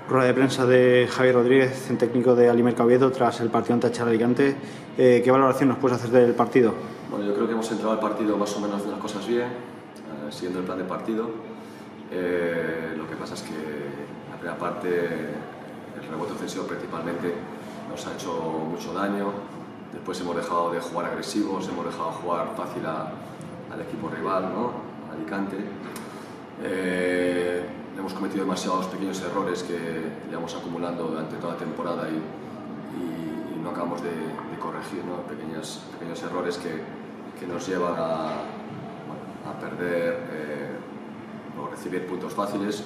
Rueda de prensa de Javier Rodríguez, técnico de Alimerca Oviedo, tras el partido ante Achar Alicante. ¿Qué valoración nos puedes hacer del partido? Bueno, yo creo que hemos entrado al partido más o menos haciendo las cosas bien, siguiendo el plan de partido. Lo que pasa es que la primera parte, el rebote ofensivo principalmente, nos ha hecho mucho daño. Después hemos dejado de jugar agresivos, hemos dejado de jugar fácil al equipo rival, ¿no? Alicante. Hemos cometido demasiados pequeños errores que llevamos acumulando durante toda la temporada y no acabamos de corregir, ¿no? Pequeños errores que nos llevan a perder o recibir puntos fáciles.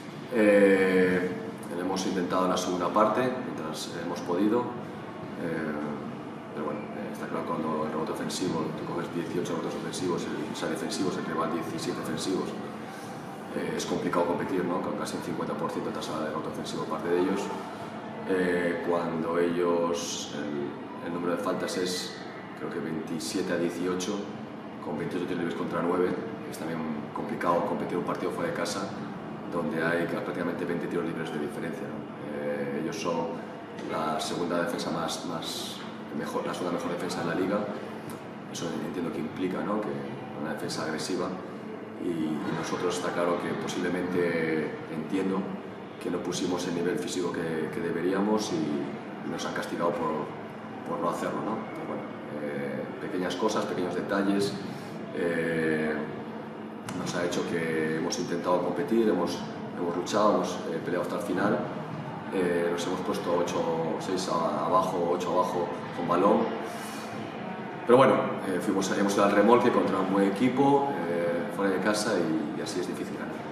Lo hemos intentado en la segunda parte, mientras hemos podido, pero bueno, está claro que cuando el rebote ofensivo, tú coges 18 rebotes ofensivos, defensivos, el rival 17 defensivos, es complicado competir, ¿no? Con casi un 50% de tasa de rebote ofensivo por parte de ellos. Cuando ellos, el número de faltas es, creo que 27 a 18, con 28 tiros libres contra 9, es también complicado competir un partido fuera de casa, donde hay prácticamente 20 tiros libres de diferencia, ¿no? Ellos son la segunda defensa la segunda mejor defensa de la liga. Eso entiendo que implica, ¿no? Que una defensa agresiva. Y nosotros está claro que posiblemente, entiendo, que no pusimos el nivel físico que deberíamos y nos han castigado por no hacerlo, ¿no? Pero bueno, pequeñas cosas, pequeños detalles, nos ha hecho que hemos intentado competir, hemos luchado, hemos peleado hasta el final, nos hemos puesto 6 abajo, 8 abajo con balón, pero bueno, hemos ido al remolque contra un buen equipo, fuera de casa y así es difícil ganar.